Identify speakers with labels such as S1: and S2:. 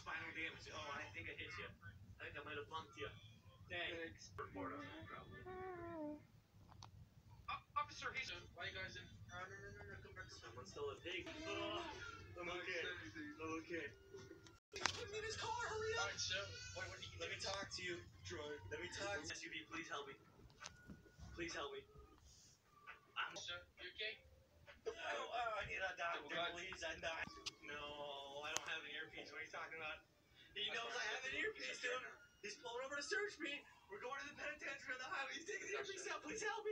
S1: spinal damage. Oh, I think I hit you. I think I might have bumped you. Thanks. Report on that problem.
S2: Officer, he's why you guys in? No, come back.
S1: Someone stole a pig. Oh, I'm okay. I'm okay.
S2: Put me in his car, hurry up! Alright, so,
S1: Let me talk to you, Troy. Let me talk to you. SUV, please help me. Please help me.
S2: Sir, you okay?
S1: I need a doctor, please. I'm dying. No, I don't have an earpiece. What are you talking about? He knows I have an earpiece, dude. He's pulling over to search me. We're going to the penitentiary on the highway. He's taking the earpiece out. Please help me.